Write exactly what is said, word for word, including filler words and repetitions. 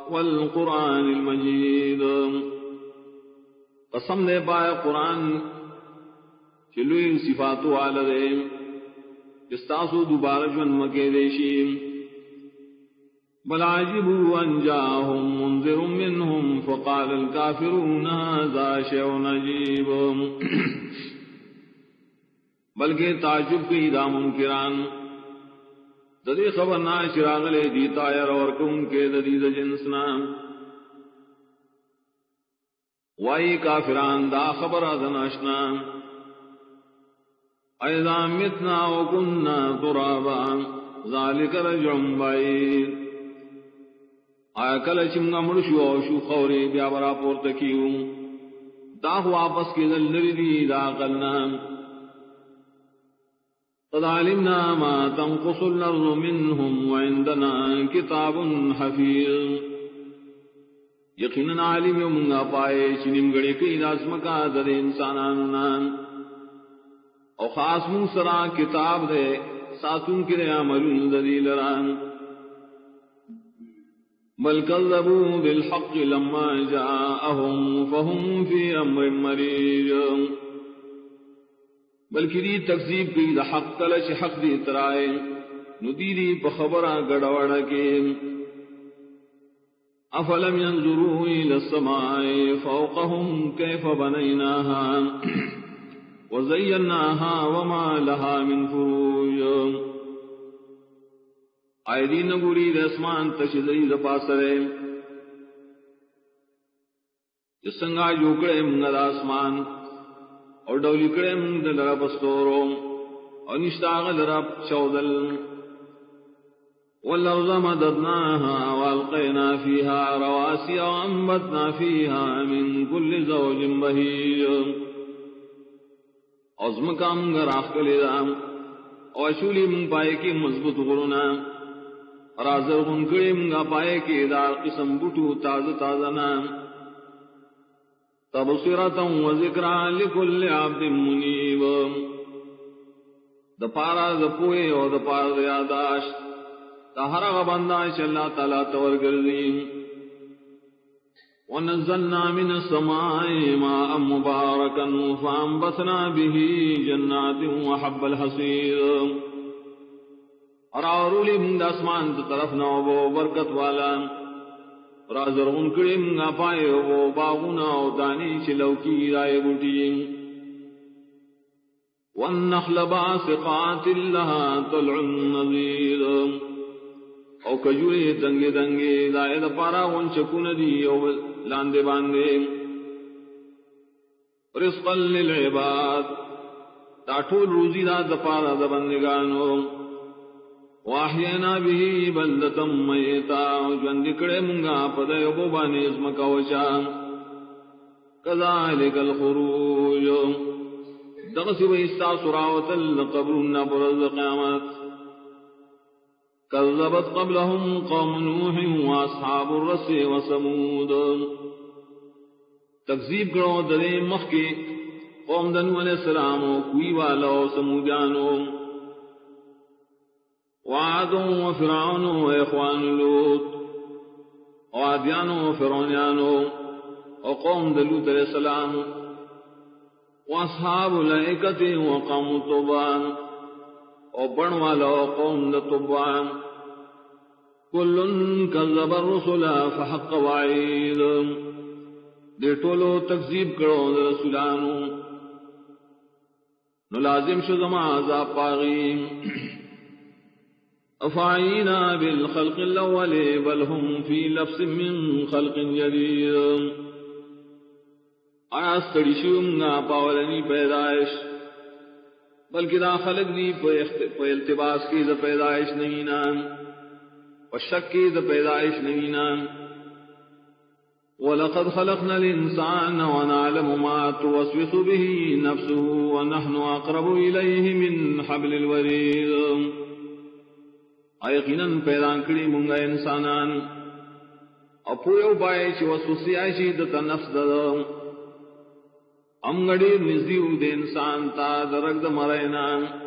والقرآن المجید. قسم دے پائے قرآن چلوئی صفاتو والدے جستاسو دوبارہ جون مکے دیشی. بل عجبوا ان جاءهم منذر منهم فقال الكافرون هذا شيء عجيب. بلکہ تعجب کی دا منکران ددی خبر نا چراغ لے دیتا یر اور کن کے ددی جنس نام وائی کافران دا خبر ادناشنا اذا متنا وكنا ترابا ذلك رجع بعيد. آیا کل چمگا مرشو او شو خوری بیا برا پورتکیو دا واپس کی دل نردی دا قلنا. قد علمنا ما تنقص الارض منهم وعندنا کتاب حفیظ. یقیناً عالم منگا پائے چنیم گڑی کئی داسمکا در انساناننا او خاص من سرا کتاب دے ساتون کرے عملون دلیل ران. بل كذبوا بالحق لما جاءهم فهم في امر مريج. بلکہ دی تکذیب کی دا حق تلش حق دی ترائے ندیری بخبرہ گڑوڑا کے. افلم ينظروا الى السماء فوقهم كيف بنيناها وزيناها وما لها من فروج. آئے دین گوری دسمان تشدی دپاسرے جسنگا جوکڑے منگا داسمان اور ڈولی کڑے منگ دلرب استورو اور نشتاغ درب چودل. والارض مددناها والقينا فيها رواسي وانبتنا فيها من كل زوج بهيج. عظمکا منگا راخ کلی دام اور شولی منگ پائے کی مضبوط غرنا رازر غنکڑی منگا پائے کی دار قسم بٹو تاز تازنا. تبصرتا و ذکرا لکل عبد منیب. دپارا دپوئے اور دپارا دیاداش تہرا غبنداش اللہ تعالیٰ تورگردیم. ونزلنا من السماء ماء مباركا فانبتنا به جنات وحب الحصيد. اور اورولی منگ اسمان طرف نہ وہ برکت والا رازر ان کڑی منگا پائے وہ باغنا و دانی چلو کی رائے بوٹی. والنخل باسقات لها طلع نضيد. او کجوری دنگے دنگے دائے دا پارا ون چکون دی او لاندے باندے. رزقا للعباد دا ٹول روزی دا دا پارا دا بندگانو. واحینا به بلدتا میتا جوند کڑے منگا پدے بوبانی اسمکا وچا. کذالک الخروج دغسی ویستا سراوت القبرنا برز قیامت. كذبت قبلهم قوم نوح واصحاب الرس وثمود. تکذیب کرو دلے مخ کے قوم دنو علیہ السلام و کوئی والا و سمودیانو. وعاد و فرعون و اخوان لوط وعادیان و فرعونیانو و قوم دلوت علیہ السلام واصحاب الائکت و قوم طبان و بن والا و قوم طبان. کلن کذب الرسل فحق وعید. دے ٹولو تکذیب کرو رسولانو نو لازم شو زما عذاب پاغیم. افعینا بالخلق الاول بل هم فی لبس من خلق جدید. آیا ستڑی شومگا پاولنی پیدائش بلکہ دا خلق دی پہ التباس کی دا پیدائش نہیں نام و شک کی دا پیدائش نہیں نام. وَلَقَدْ خَلَقْنَا الْإِنسَانَ وَنَعْلَمُ مَا تُوَسْوِسُ بِهِ نَفْسُهُ وَنَحْنُ أَقْرَبُ إِلَيْهِ مِنْ حَبْلِ الْوَرِيدِ. یقیناً پیدا کری منگا انسانان اپویو بائے چی وسوسی آئیشی دتا نفس دادا امگڑی نزدیو دے انسان تا درک دا مرائنان